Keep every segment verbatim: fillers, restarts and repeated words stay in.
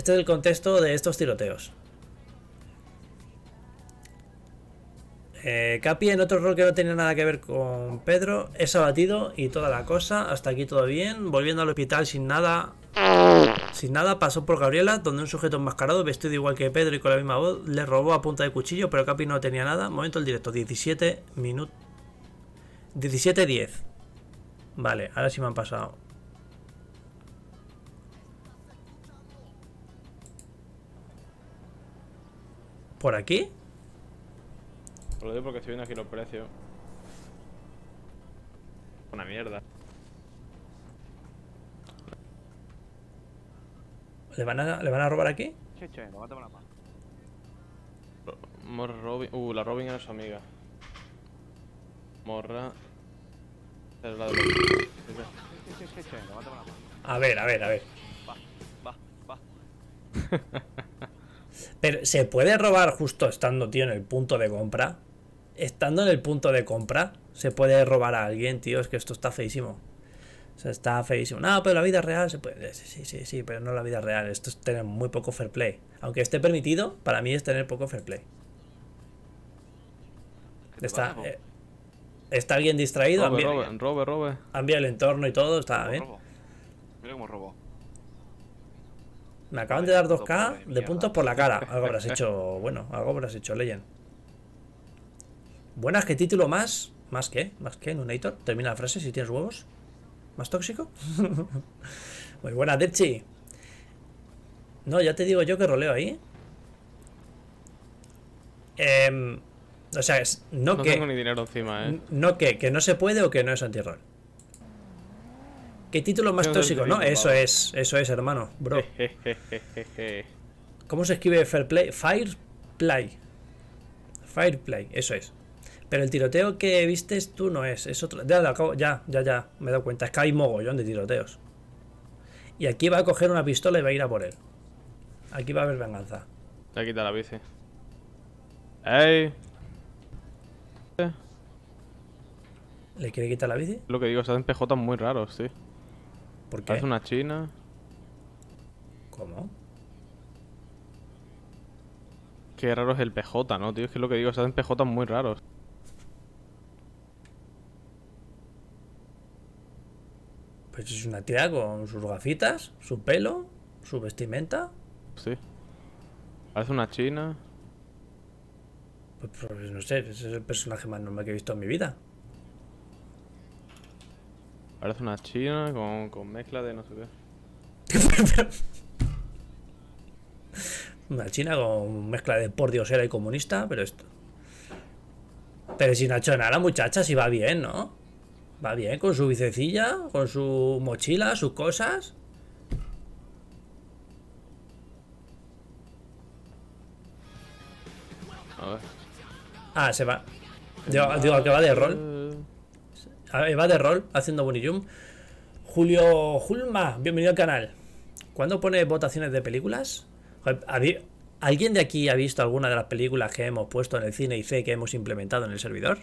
Este es el contexto de estos tiroteos. Eh, Capi, en otro rol que no tenía nada que ver con Pedro, es abatido y toda la cosa. Hasta aquí todo bien. Volviendo al hospital sin nada. Sin nada, pasó por Gabriela, donde un sujeto enmascarado, vestido igual que Pedro y con la misma voz, le robó a punta de cuchillo, pero Capi no tenía nada. Momento del directo, diecisiete minutos. diecisiete diez. Vale, ahora sí me han pasado. ¿Por aquí? Lo digo porque estoy viendo aquí los precios. Una mierda. ¿Le van a, ¿le van a robar aquí? Che, che, levantame la mano. Morra Robin. Uh, la Robin era su amiga. Morra. Es la de los... Che, che, che, che, levántame la mano. A ver, a ver, a ver. Va, va, va. Pero, ¿se puede robar justo estando, tío, en el punto de compra? Estando en el punto de compra, ¿se puede robar a alguien, tío? Es que esto está feísimo. O sea, está feísimo. No, pero la vida real se puede... Sí, sí, sí, pero no la vida real. Esto es tener muy poco fair play. Aunque esté permitido, para mí es tener poco fair play. Está... Eh, ¿Está alguien distraído? Robe, robe, robe, robe. Cambia el entorno y todo, está bien. Robo. Mira cómo robó. Me acaban de dar dos K de puntos por la cara. Algo habrás hecho... Bueno, algo habrás hecho, Legend. Buenas, ¿qué título más? ¿Más qué? ¿Más qué? ¿Nunator? Termina la frase si tienes huevos. ¿Más tóxico? Muy buena, Derchi. No, ya te digo yo que roleo ahí. Eh, o sea, es, no, no que... tengo ni dinero encima, eh. No que, que no se puede o que no es anti-roll. ¿Qué título más tóxico? No, eso es, eso es, hermano, bro. ¿Cómo se escribe fair play? Fire play. Fire play, eso es. Pero el tiroteo que vistes tú no es, es otro. Ya, ya, ya, ya, me he dado cuenta. Es que hay mogollón de tiroteos. Y aquí va a coger una pistola y va a ir a por él. Aquí va a haber venganza. Le quita la bici. ¡Ey! ¿Le quiere quitar la bici? Lo que digo, se hacen P J muy raros, sí. ¿Por qué? Es una china. ¿Cómo? Qué raro es el P J, ¿no, tío? Es que lo que digo, se hacen P J muy raros. Pues es una tía con sus gafitas, su pelo, su vestimenta. Sí. Parece una china. Pues, pues no sé, ese es el personaje más normal que he visto en mi vida. Parece una china con, con mezcla de no sé qué. Una china con mezcla de pordiosera y comunista, pero esto. Pero si no ha hecho nada la muchacha, si va bien, ¿no? Va bien, con su bicecilla, con su mochila, sus cosas. A ver. Ah, se va. Digo, digo que va de rol. Va de rol, haciendo bonillum. Julio Julma, bienvenido al canal. ¿Cuándo pone votaciones de películas? ¿Alguien de aquí ha visto alguna de las películas que hemos puesto en el cine y C que hemos implementado en el servidor?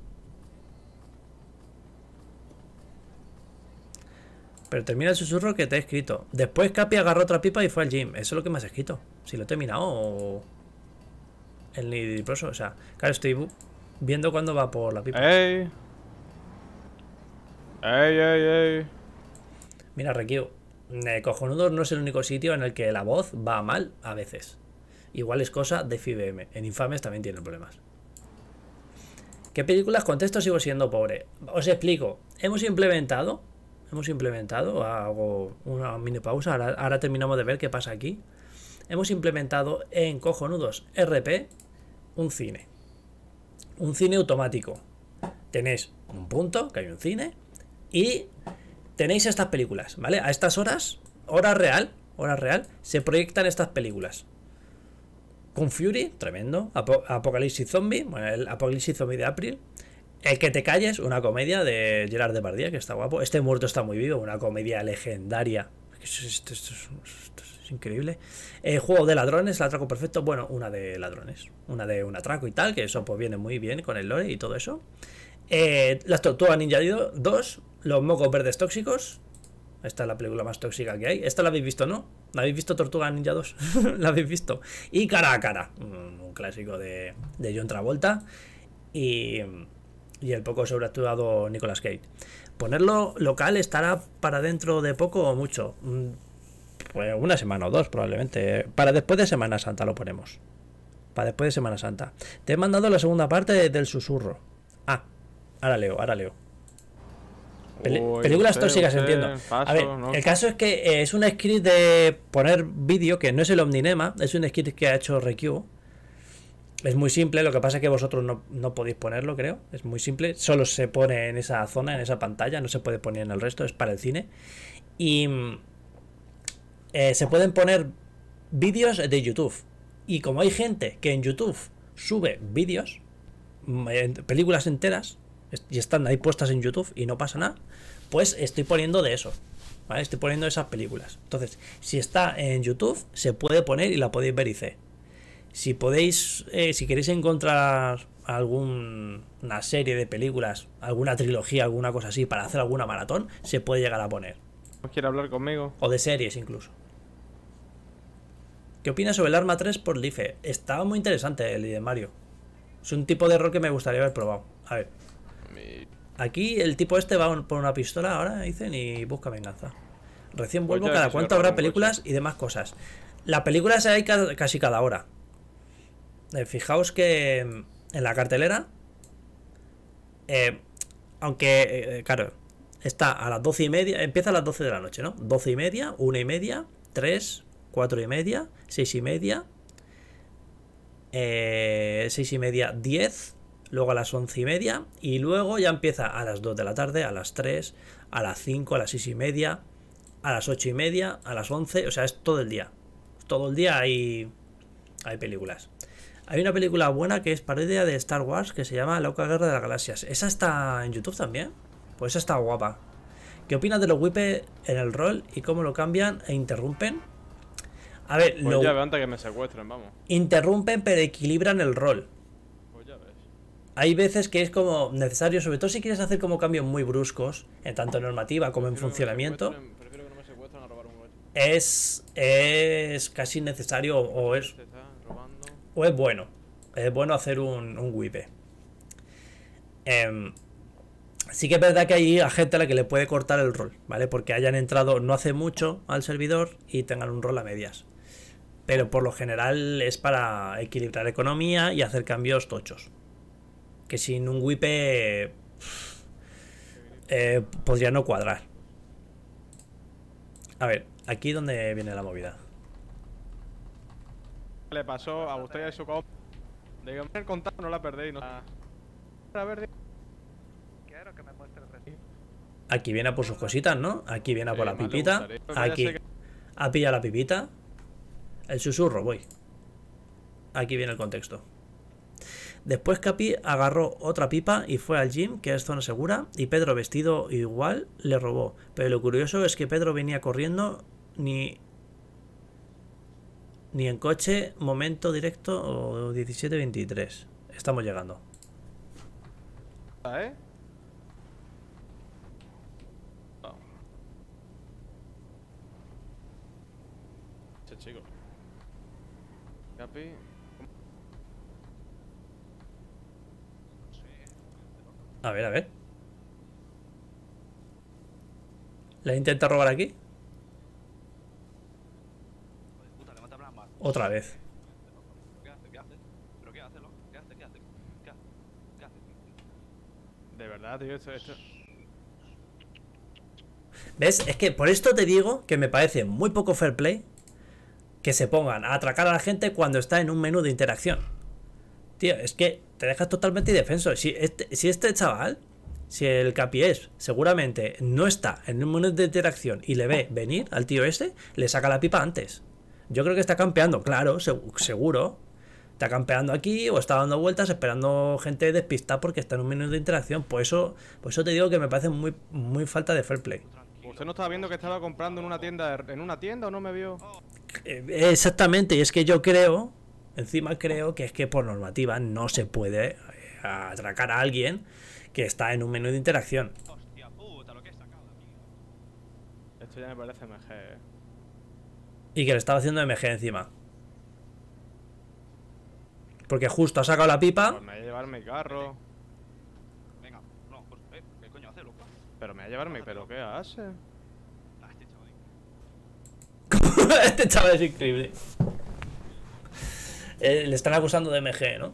Pero termina el susurro que te he escrito. Después Capi agarró otra pipa y fue al gym. Eso es lo que me has escrito. Si lo he terminado o... El nidiproso, o sea... Claro, estoy viendo cuándo va por la pipa. ¡Ey! ¡Ey, ey, ey! Mira, Requio, eh, Cojonudos no es el único sitio en el que la voz va mal a veces. Igual es cosa de F I B M. En Infames también tienen problemas. ¿Qué películas? Contesto, sigo siendo pobre. Os explico. Hemos implementado... Hemos implementado... Hago una mini pausa. Ahora, ahora terminamos de ver qué pasa aquí. Hemos implementado en Cojonudos R P un cine. Un cine automático. Tenéis un punto, que hay un cine, y tenéis estas películas, ¿vale? A estas horas, hora real, hora real, se proyectan estas películas. Con Fury, tremendo. Apo Apocalipsis Zombie, bueno, el Apocalipsis Zombie de April. El que te calles, una comedia de Gerard Depardieu, que está guapo. Este muerto está muy vivo, una comedia legendaria. Esto, esto, esto, esto es increíble. El juego de ladrones, el atraco perfecto. Bueno, una de ladrones, una de un atraco y tal, que eso pues viene muy bien con el lore y todo eso. Eh, las Tortugas Ninja dos, los mocos verdes tóxicos. Esta es la película más tóxica que hay. ¿Esta la habéis visto, no? ¿La habéis visto Tortuga Ninja dos? ¿La habéis visto? Y Cara a Cara, un clásico de, de John Travolta y, y el poco sobreactuado Nicolas Cage. Ponerlo local estará para dentro de poco o mucho. Pues una semana o dos probablemente. Para después de Semana Santa lo ponemos. Para después de Semana Santa. Te he mandado la segunda parte del susurro. Ah, ahora leo, ahora leo. Peli Uy, películas usted, tóxicas, usted, entiendo. paso, A ver, no. el caso es que eh, es un script de poner vídeo, que no es el Omninema, es un script que ha hecho Requio. Es muy simple, lo que pasa es que vosotros no, no podéis ponerlo, creo. Es muy simple, solo se pone en esa zona, en esa pantalla, no se puede poner en el resto, es para el cine. Y eh, se pueden poner vídeos de YouTube. Y como hay gente que en YouTube sube vídeos, películas enteras, y están ahí puestas en YouTube y no pasa nada, pues estoy poniendo de eso, ¿vale? Estoy poniendo esas películas. Entonces, si está en YouTube, se puede poner y la podéis ver y C. Si podéis, eh, si queréis encontrar alguna serie de películas, alguna trilogía, alguna cosa así, para hacer alguna maratón, se puede llegar a poner. ¿No quiere hablar conmigo? O de series incluso. ¿Qué opinas sobre el Arma tres por Life? Estaba muy interesante el de Mario. Es un tipo de rol que me gustaría haber probado. A ver. Mi... Aquí el tipo este va por una pistola ahora, dicen, y busca venganza. Recién vuelvo, Pues ya, cada si se cuánto agarra habrá un películas coche. y demás cosas. La película se hay ca casi cada hora. Eh, fijaos que mm, en la cartelera, eh, aunque, eh, claro, está a las doce y media, empieza a las doce de la noche, ¿no? doce y media, una y media, tres, cuatro y media, seis y media, eh, seis y media, diez, luego a las once y media, y luego ya empieza a las dos de la tarde, a las tres, a las cinco, a las seis y media, a las ocho y media, a las once, o sea, es todo el día. Todo el día hay, hay películas. Hay una película buena que es parodia de Star Wars que se llama La Loca Guerra de las Galaxias. ¿Esa está en YouTube también? Pues esa está guapa. ¿Qué opinas de los whippes en el rol y cómo lo cambian e interrumpen? A ver, Pues lo ya veo antes que me secuestren, vamos. interrumpen pero equilibran el rol. Pues ya ves. Hay veces que es como necesario, sobre todo si quieres hacer como cambios muy bruscos, en tanto en normativa como en Prefiero que me funcionamiento, secuestren- Prefiero que no me secuestren a robar un coche. es, es casi necesario o es, Se está robando. o es bueno. Es bueno hacer un, un whip. Em, sí que es verdad que hay a gente a la que le puede cortar el rol, ¿vale? Porque hayan entrado no hace mucho al servidor y tengan un rol a medias. Pero por lo general es para equilibrar economía y hacer cambios tochos. Que sin un whip eh, podría no cuadrar. A ver, aquí donde viene la movida. Le pasó a usted y a su compa. De que el contacto no la perdéis. No... A ver, Quiero que me muestre el recibo. Aquí viene a por sus cositas, ¿no? Aquí viene a por Eh, la más le pipita. gustaría. Pues ya Aquí sé que- ha pillado la pipita. El susurro, voy. Aquí viene el contexto. Después Capi agarró otra pipa y fue al gym, que es zona segura, y Pedro, vestido igual, le robó. Pero lo curioso es que Pedro venía corriendo ni... Ni en coche, momento directo o diecisiete veintitrés. Estamos llegando. ¿Eh? No. Che, chico. Capi. A ver, a ver. ¿La intenta robar aquí? Puta, levántame las manos. Otra vez. ¿Qué hace? ¿Qué hace? ¿Pero qué hace, loco? ¿Qué hace? ¿Qué hace? ¿Qué hace? ¿Qué hace? De verdad, tío, esto, esto... ¿Ves? Es que por esto te digo que me parece muy poco fair play que se pongan a atracar a la gente cuando está en un menú de interacción. Tío, es que te dejas totalmente indefenso. Si este, si este chaval, si el capiés seguramente no está en un menú de interacción y le ve venir al tío este, le saca la pipa antes. Yo creo que está campeando, claro, seg- seguro. Está campeando aquí o está dando vueltas esperando gente despistada porque está en un menú de interacción. Por eso, por eso te digo que me parece muy, muy falta de fair play. ¿Usted no estaba viendo que estaba comprando en una tienda de- en una tienda o no me vio? Eh, Exactamente, y es que yo creo, encima creo que es que por normativa no se puede eh, atracar a alguien que está en un menú de interacción. Hostia puta, lo que he sacado aquí. Esto ya me parece M G, eh. Y que le estaba haciendo M G encima. Porque justo ha sacado la pipa. Pues me voy a llevar mi carro. Venga, no, pues, eh, ¿qué coño hace, loco? Pero me voy a llevar mi... ¿Pero qué hace? Ah, este chaval. Este chaval es increíble. Eh, le están acusando de M G, ¿no?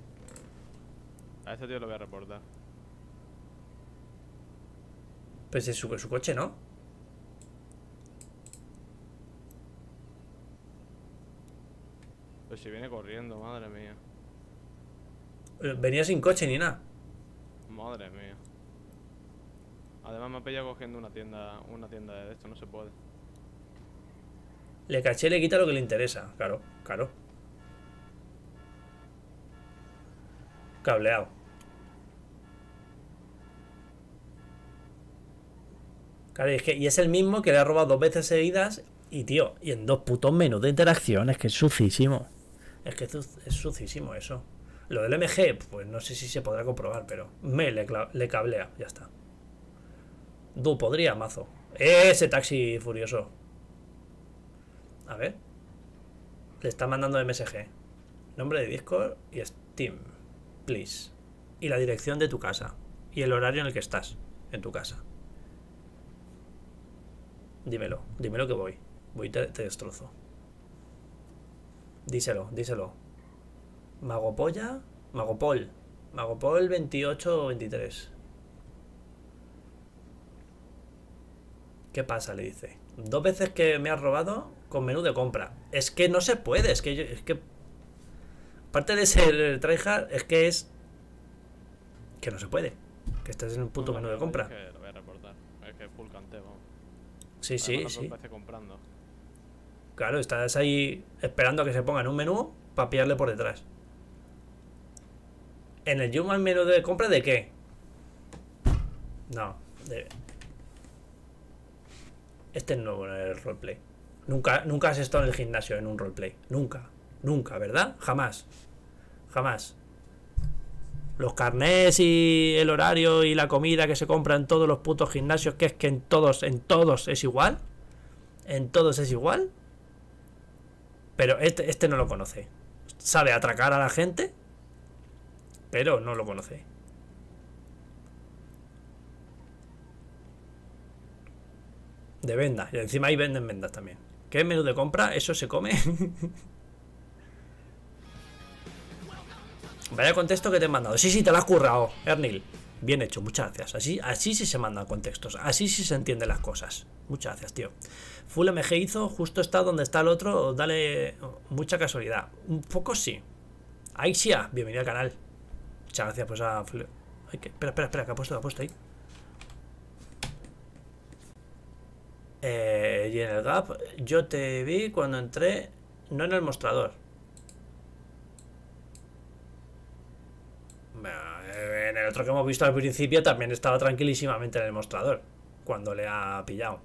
A este tío lo voy a reportar. Pues es su, su coche, ¿no? Pues si viene corriendo, madre mía. Venía sin coche ni nada. Madre mía. Además me ha pillado cogiendo una tienda, una tienda de esto, no se puede. Le caché, le quita lo que le interesa. Claro, claro. Cableado. Claro, y es que y es el mismo que le ha robado dos veces seguidas. Y tío, y en dos putos menús de interacción. Es que es sucísimo. Es que es, es sucísimo eso. Lo del M G, pues no sé si se podrá comprobar, pero me le, le cablea, ya está. Du, podría, mazo. Ese taxi furioso. A ver. Le está mandando M S G. Nombre de Discord y Steam. Please. Y la dirección de tu casa. Y el horario en el que estás. En tu casa. Dímelo. Dímelo que voy. Voy y te, te destrozo. Díselo, díselo. Magopolla. Magopol. Magopol veintiocho o veintitrés. ¿Qué pasa? Le dice. Dos veces que me has robado con menú de compra. Es que no se puede. Es que yo, es que aparte de ser tryhard, es que es que no se puede. Que estés en un puto No, menú no, de compra. Es que lo voy a reportar. Es que full canteo, vamos. Sí, sí, Además, sí. parece comprando. Claro, estás ahí esperando a que se ponga en un menú para pillarle por detrás. ¿En el Human menú de compra de qué? No, de... Este es nuevo en el roleplay. Nunca, nunca has estado en el gimnasio en un roleplay. Nunca, nunca, ¿verdad? Jamás. Jamás. Los carnés y el horario y la comida que se compra en todos los putos gimnasios, que es que en todos, en todos es igual. En todos es igual. Pero este, este no lo conoce. Sabe atracar a la gente, pero no lo conoce. De vendas. Y encima ahí venden vendas también. ¿Qué es menú de compra? ¿Eso se come? Vaya contexto que te he mandado. Sí, sí, te lo has currado, Ernil. Bien hecho, muchas gracias. Así, así sí se mandan contextos. Así sí se entienden las cosas. Muchas gracias, tío. Full M G hizo, justo está donde está el otro. Dale mucha casualidad. Un poco sí. Aixia, bienvenido al canal. Muchas gracias, pues a... Ay, que... Espera, espera, espera, que ha puesto, que ha puesto ahí. Eh, y en el Gap, yo te vi cuando entré, no en el mostrador. En el otro que hemos visto al principio también estaba tranquilísimamente en el mostrador cuando le ha pillado.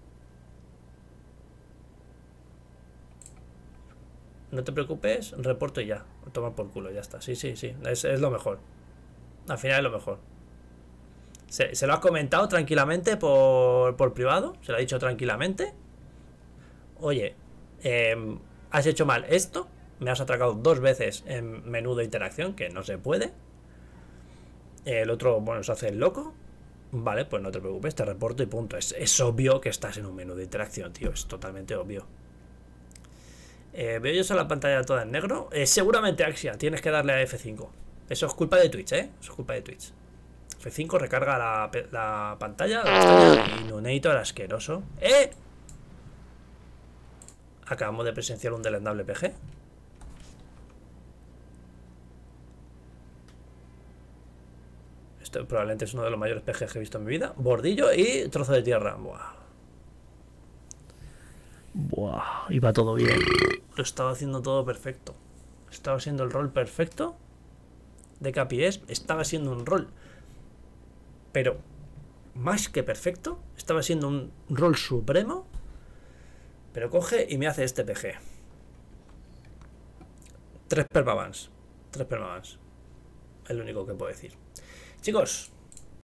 No te preocupes, reporto y ya. Toma por culo, ya está. Sí, sí, sí, es, es lo mejor. Al final es lo mejor. Se, se lo has comentado tranquilamente por, por privado. Se lo ha dicho tranquilamente. Oye, eh, has hecho mal esto. Me has atracado dos veces en menú de interacción, que no se puede. El otro, bueno, se hace el loco. Vale, pues no te preocupes, te reporto y punto. Es, es obvio que estás en un menú de interacción, tío. Es totalmente obvio. Eh, Veo yo solo la pantalla toda en negro. Eh, seguramente Axia, tienes que darle a F cinco. Eso es culpa de Twitch, ¿eh? Eso es culpa de Twitch. F cinco recarga la, la pantalla, la pantalla y Nuneator asqueroso. ¡Eh! Acabamos de presenciar un delendable P G. Esto probablemente es uno de los mayores P Gs que he visto en mi vida. Bordillo y trozo de tierra. Buah. Buah, iba todo bien. Lo estaba haciendo todo perfecto. Estaba siendo el rol perfecto de Capiés. Estaba siendo un rol, pero más que perfecto. Estaba siendo un rol supremo. Pero coge y me hace este P G. Tres permabans. Tres permabans. Es lo único que puedo decir. Chicos,